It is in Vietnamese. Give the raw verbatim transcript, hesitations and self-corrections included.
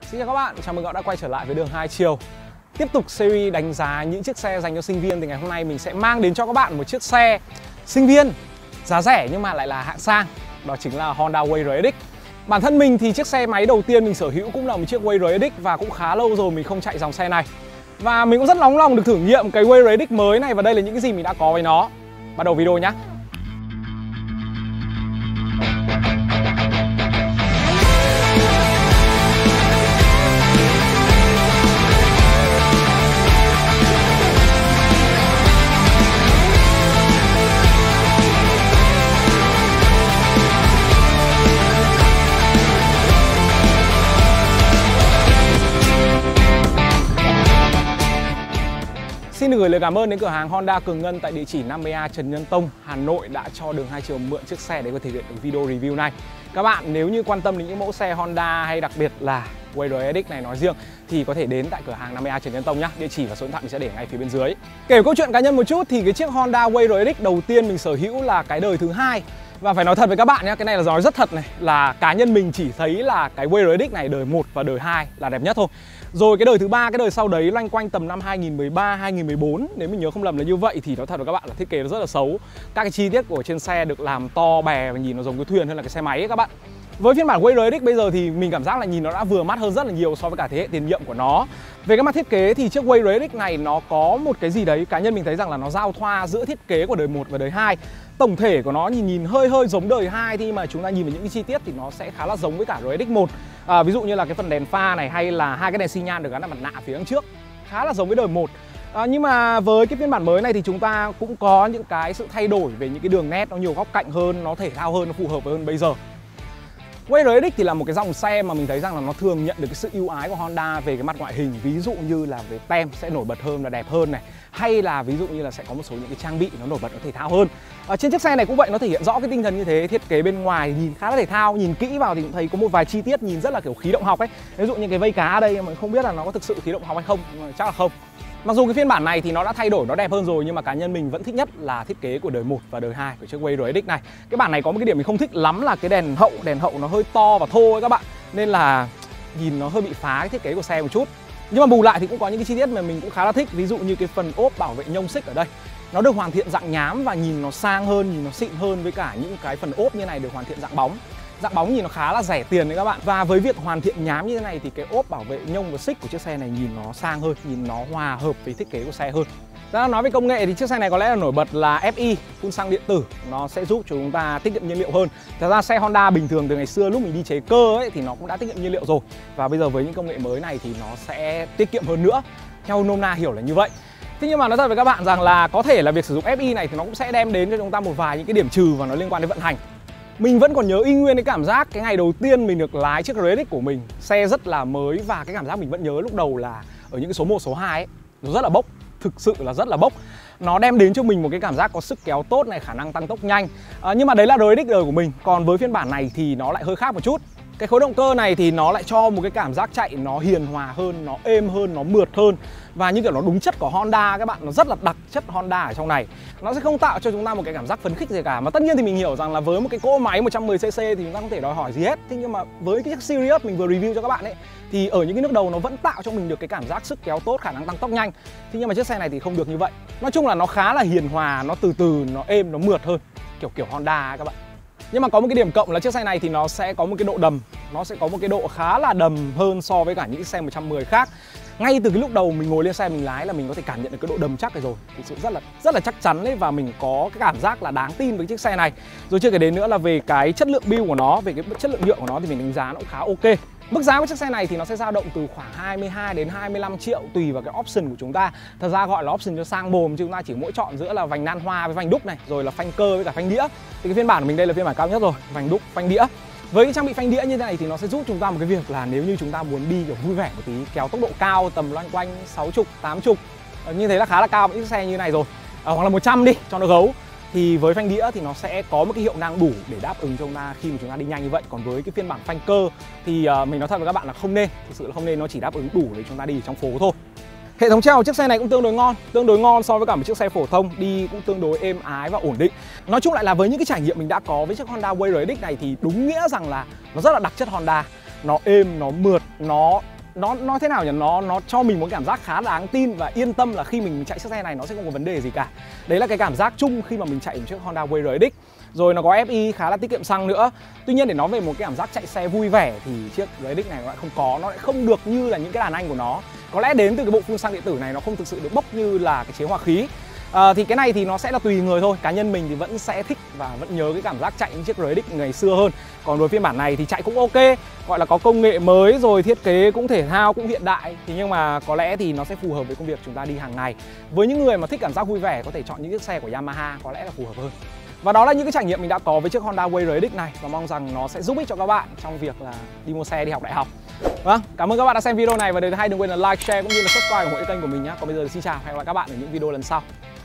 Xin chào các bạn, chào mừng các bạn đã quay trở lại với Đường Hai Chiều. Tiếp tục series đánh giá những chiếc xe dành cho sinh viên thì ngày hôm nay mình sẽ mang đến cho các bạn một chiếc xe sinh viên giá rẻ nhưng mà lại là hạng sang. Đó chính là Honda Way rờ ét ích. Bản thân mình thì chiếc xe máy đầu tiên mình sở hữu cũng là một chiếc Way rờ ét ích và cũng khá lâu rồi mình không chạy dòng xe này. Và mình cũng rất nóng lòng được thử nghiệm cái Way rờ ét ích mới này và đây là những cái gì mình đã có với nó. Bắt đầu video nhé. Xin được gửi lời cảm ơn đến cửa hàng Honda Cường Ngân tại địa chỉ năm mươi A Trần Nhân Tông, Hà Nội đã cho Đường Hai Chiều mượn chiếc xe để có thể thực hiện được video review này. Các bạn nếu như quan tâm đến những mẫu xe Honda hay đặc biệt là Way rờ ét ích này nói riêng thì có thể đến tại cửa hàng năm mươi A Trần Nhân Tông nhé. Địa chỉ và số điện thoại mình sẽ để ngay phía bên dưới. Kể câu chuyện cá nhân một chút thì cái chiếc Honda Way rờ ét ích đầu tiên mình sở hữu là cái đời thứ hai. Và phải nói thật với các bạn nhé, cái này là nói rất thật này, là cá nhân mình chỉ thấy là cái Way rờ ét ích này đời một và đời hai là đẹp nhất thôi. Rồi cái đời thứ ba, cái đời sau đấy loanh quanh tầm năm hai nghìn mười ba, hai nghìn mười bốn, nếu mình nhớ không lầm là như vậy thì nói thật với các bạn là thiết kế nó rất là xấu. Các cái chi tiết của trên xe được làm to bè và nhìn nó giống cái thuyền hơn là cái xe máy ấy các bạn. Với phiên bản Way rờ ét ích bây giờ thì mình cảm giác là nhìn nó đã vừa mắt hơn rất là nhiều so với cả thế hệ tiền nhiệm của nó. Về cái mặt thiết kế thì chiếc Way rờ ét ích này nó có một cái gì đấy cá nhân mình thấy rằng là nó giao thoa giữa thiết kế của đời một và đời hai. Tổng thể của nó nhìn nhìn hơi hơi giống đời hai thì mà chúng ta nhìn vào những cái chi tiết thì nó sẽ khá là giống với cả rờ ét ích một. À, ví dụ như là cái phần đèn pha này hay là hai cái đèn xi nhan được gắn ở mặt nạ phía đằng trước khá là giống với đời một. À, nhưng mà với cái phiên bản mới này thì chúng ta cũng có những cái sự thay đổi về những cái đường nét, nó nhiều góc cạnh hơn, nó thể thao hơn, nó phù hợp hơn bây giờ. Way rờ ét ích thì là một cái dòng xe mà mình thấy rằng là nó thường nhận được cái sự ưu ái của Honda về cái mặt ngoại hình, ví dụ như là về tem sẽ nổi bật hơn và đẹp hơn này, hay là ví dụ như là sẽ có một số những cái trang bị nó nổi bật, nó thể thao hơn. Ở trên chiếc xe này cũng vậy, nó thể hiện rõ cái tinh thần như thế. Thiết kế bên ngoài nhìn khá là thể thao, nhìn kỹ vào thì cũng thấy có một vài chi tiết nhìn rất là kiểu khí động học ấy. Ví dụ như cái vây cá ở đây mà không biết là nó có thực sự khí động học hay không, nhưng mà chắc là không. Mặc dù cái phiên bản này thì nó đã thay đổi, nó đẹp hơn rồi nhưng mà cá nhân mình vẫn thích nhất là thiết kế của đời một và đời hai của chiếc Way rờ ét ích này. Cái bản này có một cái điểm mình không thích lắm là cái đèn hậu, đèn hậu nó hơi to và thô ấy các bạn. Nên là nhìn nó hơi bị phá cái thiết kế của xe một chút. Nhưng mà bù lại thì cũng có những cái chi tiết mà mình cũng khá là thích, ví dụ như cái phần ốp bảo vệ nhông xích ở đây. Nó được hoàn thiện dạng nhám và nhìn nó sang hơn, nhìn nó xịn hơn với cả những cái phần ốp như này được hoàn thiện dạng bóng. Dạng bóng nhìn nó khá là rẻ tiền đấy các bạn. Và với việc hoàn thiện nhám như thế này thì cái ốp bảo vệ nhông và xích của chiếc xe này nhìn nó sang hơn, nhìn nó hòa hợp với thiết kế của xe hơn. Ra nói về công nghệ thì chiếc xe này có lẽ là nổi bật là ép i, phun xăng điện tử. Nó sẽ giúp cho chúng ta tiết kiệm nhiên liệu hơn. Thật ra xe Honda bình thường từ ngày xưa lúc mình đi chế cơ ấy thì nó cũng đã tiết kiệm nhiên liệu rồi. Và bây giờ với những công nghệ mới này thì nó sẽ tiết kiệm hơn nữa. Theo nôm na hiểu là như vậy. Thế nhưng mà nói thật với các bạn rằng là có thể là việc sử dụng ép i này thì nó cũng sẽ đem đến cho chúng ta một vài những cái điểm trừ và nó liên quan đến vận hành. Mình vẫn còn nhớ y nguyên cái cảm giác cái ngày đầu tiên mình được lái chiếc rờ ét ích của mình. Xe rất là mới và cái cảm giác mình vẫn nhớ lúc đầu là ở những cái số một, số hai ấy, nó rất là bốc. Thực sự là rất là bốc. Nó đem đến cho mình một cái cảm giác có sức kéo tốt này, khả năng tăng tốc nhanh. à, Nhưng mà đấy là rờ ét ích đời của mình. Còn với phiên bản này thì nó lại hơi khác một chút. Cái khối động cơ này thì nó lại cho một cái cảm giác chạy nó hiền hòa hơn, nó êm hơn, nó mượt hơn. Và như kiểu nó đúng chất của Honda các bạn, nó rất là đặc chất Honda ở trong này. Nó sẽ không tạo cho chúng ta một cái cảm giác phấn khích gì cả. Mà tất nhiên thì mình hiểu rằng là với một cái cỗ máy một trăm mười xê xê thì chúng ta không thể đòi hỏi gì hết. Thế nhưng mà với cái chiếc Sirius mình vừa review cho các bạn ấy thì ở những cái nước đầu nó vẫn tạo cho mình được cái cảm giác sức kéo tốt, khả năng tăng tốc nhanh. Thế nhưng mà chiếc xe này thì không được như vậy. Nói chung là nó khá là hiền hòa, nó từ từ, nó êm, nó mượt hơn. Kiểu kiểu Honda ấy các bạn. Nhưng mà có một cái điểm cộng là chiếc xe này thì nó sẽ có một cái độ đầm. Nó sẽ có một cái độ khá là đầm hơn so với cả những xe một trăm mười khác. Ngay từ cái lúc đầu mình ngồi lên xe mình lái là mình có thể cảm nhận được cái độ đầm chắc này rồi. Thực sự rất là rất là chắc chắn đấy. Và mình có cái cảm giác là đáng tin với chiếc xe này. Rồi chưa kể đến nữa là về cái chất lượng build của nó, về cái chất lượng nhựa của nó thì mình đánh giá nó cũng khá ok. Mức giá của chiếc xe này thì nó sẽ dao động từ khoảng hai mươi hai đến hai mươi lăm triệu tùy vào cái option của chúng ta. Thật ra gọi là option cho sang mồm chứ chúng ta chỉ mỗi chọn giữa là vành nan hoa với vành đúc này, rồi là phanh cơ với cả phanh đĩa. Thì cái phiên bản của mình đây là phiên bản cao nhất rồi, vành đúc, phanh đĩa. Với cái trang bị phanh đĩa như thế này thì nó sẽ giúp chúng ta một cái việc là nếu như chúng ta muốn đi kiểu vui vẻ một tí, kéo tốc độ cao tầm loanh quanh sáu mươi, tám mươi, như thế là khá là cao với những xe như này rồi. À, hoặc là một trăm đi cho nó gấu. Thì với phanh đĩa thì nó sẽ có một cái hiệu năng đủ để đáp ứng cho chúng ta khi mà chúng ta đi nhanh như vậy. Còn với cái phiên bản phanh cơ thì uh, mình nói thật với các bạn là không nên, thực sự là không nên, nó chỉ đáp ứng đủ để chúng ta đi trong phố thôi. Hệ thống treo của chiếc xe này cũng tương đối ngon, tương đối ngon so với cả một chiếc xe phổ thông, đi cũng tương đối êm ái và ổn định. Nói chung lại là với những cái trải nghiệm mình đã có với chiếc Honda Way rờ ét ích này thì đúng nghĩa rằng là nó rất là đặc chất Honda. Nó êm, nó mượt, nó nó nó thế nào nhỉ, nó nó cho mình một cảm giác khá đáng tin và yên tâm là khi mình chạy chiếc xe này nó sẽ không có vấn đề gì cả. Đấy là cái cảm giác chung khi mà mình chạy một chiếc Honda Way rờ ét ích. Rồi nó có ép i khá là tiết kiệm xăng nữa. Tuy nhiên để nói về một cái cảm giác chạy xe vui vẻ thì chiếc rờ ét ích này nó lại không có, nó lại không được như là những cái đàn anh của nó. Có lẽ đến từ cái bộ phun xăng điện tử này nó không thực sự được bốc như là cái chế hòa khí. À, thì cái này thì nó sẽ là tùy người thôi. Cá nhân mình thì vẫn sẽ thích và vẫn nhớ cái cảm giác chạy những chiếc rờ ét ích ngày xưa hơn. Còn với phiên bản này thì chạy cũng ok, gọi là có công nghệ mới rồi, thiết kế cũng thể thao, cũng hiện đại. Thì nhưng mà có lẽ thì nó sẽ phù hợp với công việc chúng ta đi hàng ngày. Với những người mà thích cảm giác vui vẻ có thể chọn những chiếc xe của Yamaha có lẽ là phù hợp hơn. Và đó là những cái trải nghiệm mình đã có với chiếc Honda Way rờ ét ích này, và mong rằng nó sẽ giúp ích cho các bạn trong việc là đi mua xe, đi học đại học. Vâng, cảm ơn các bạn đã xem video này, và điều thứ hai đừng quên là like, share cũng như là subscribe ủng hộ kênh của mình nhé. Còn bây giờ thì xin chào, hẹn gặp lại các bạn ở những video lần sau.